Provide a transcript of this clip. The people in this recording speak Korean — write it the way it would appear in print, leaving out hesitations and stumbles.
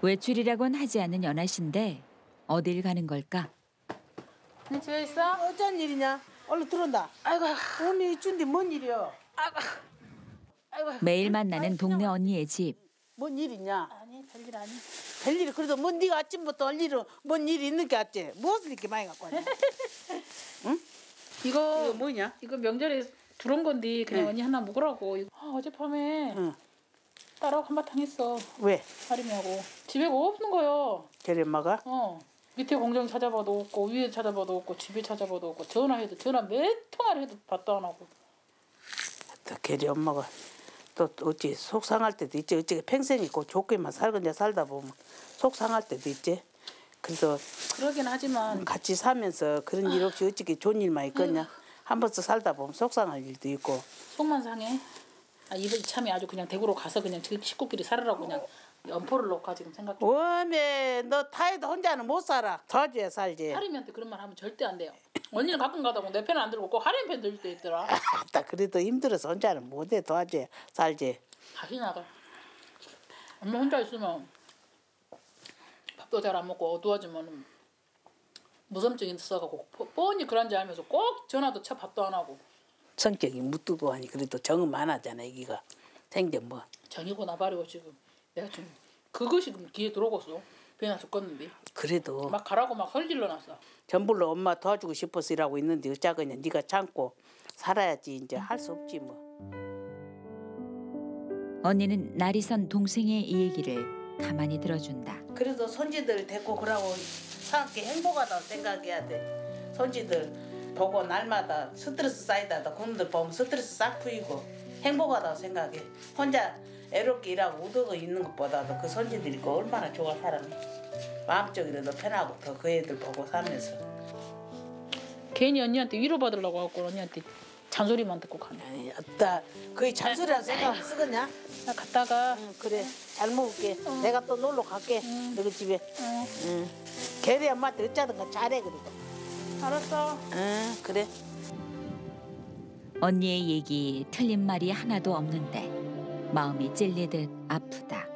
외출이라곤 하지 않는 연아 씨인데 어딜 가는 걸까? 네, 집에 있어? 어쩐 일이냐? 얼른 들어온다. 아이고, 언니 이쁜데 뭔 일이야? 아이고. 매일 만나는 동네 언니의 집. 뭔 일 있냐? 아니, 별일 아니. 별일이 그래도 뭔 네가 아침부터 할 일은 뭔 일이 있는 게 같지? 무엇을 이렇게 많이 갖고 왔냐? 이거 뭐냐? 이거 명절에 들어온 건데 그냥 응. 언니 하나 먹으라고. 어젯밤에 응. 딸하고 한바탕 했어. 왜? 하림이하고. 집에 뭐 없는 거요. 걔네 엄마가? 밑에 공장 찾아봐도 없고 위에 찾아봐도 없고 집에 찾아봐도 없고 전화해도 전화 몇 통화를 해도 받도 안 하고. 또 걔네 엄마가 또 어찌 속상할 때도 있지. 어찌 평생 있고 좋게만 살겠냐 살다 보면 속상할 때도 있지. 그래서 그러긴 하지만 같이 살면서 그런 일 없이 어찌게 좋은 일만 있겠냐. 한 번씩 살다 보면 속상할 일도 있고. 속만 상해. 이번 참이 아주 그냥 대구로 가서 그냥 식구끼리 살으라고 그냥 연포를 놓고 지금 생각 중. 워메 너 타이도 혼자는 못 살아. 도와줘야 살지. 하림이한테 그런 말 하면 절대 안 돼요. 언니는 가끔 가다고 내 편은 안 들고 꼭 하림 편 들 때 있더라. 딱 그래도 힘들어서 혼자는 못해. 도와줘야 살지. 다시 나가. 엄마 혼자 있으면 밥도 잘 안 먹고 어두워지면 무섬증이 있어가고 뻔히 그런 줄 알면서 꼭 전화도 쳐 밥도 안 하고. 성격이 무뚝고 하니 그래도 정은 많아잖아. 애기가 생전 뭐. 정이고 나발이고 지금 내가 지금 그것이 귀에 들어오겠어. 배나 죽겠는데. 그래도 막 가라고 막 설질러 놨어. 전불로 엄마 도와주고 싶어서 일하고 있는데 어쩌겠냐. 네가 참고 살아야지. 이제 할 수 없지 뭐. 언니는 날이 선 동생의 이 얘기를 가만히 들어준다. 그래도 손지들 데리고 그러고 사람께 행복하다고 생각해야 돼. 손지들 보고 날마다 스트레스 쌓이다. 그놈들 보면 스트레스 싹 풀리고 행복하다고 생각해. 혼자 애롭게 일하고 우덕어 있는 것보다도 그 손지들이 있고 얼마나 좋아 사람이. 마음적으로도 편하고 더 그 애들 보고 살면서. 괜히 언니한테 위로받으려고 하고 언니한테 잔소리만 듣고 가네. 아니, 없다. 거의 잔소리라고 생각하면 쓰겠냐? 나 갔다가 응, 그래. 잘 먹을게. 내가 또 놀러 갈게. 너희 집에. 응. 걔네 엄마한테 어쩌든가 잘해 그리고. 알았어. 응, 그래. 언니의 얘기 틀린 말이 하나도 없는데 마음이 찔리듯 아프다.